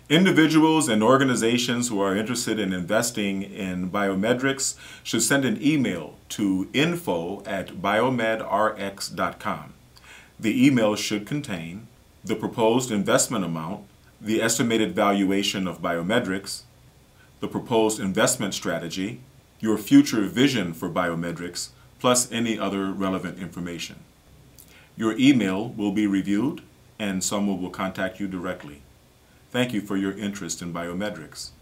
Individuals and organizations who are interested in investing in BiomedRx should send an email to info@biomedrx.com. The email should contain the proposed investment amount, the estimated valuation of BiomedRx, the proposed investment strategy, your future vision for BiomedRx, plus any other relevant information. Your email will be reviewed and someone will contact you directly. Thank you for your interest in BiomedRx.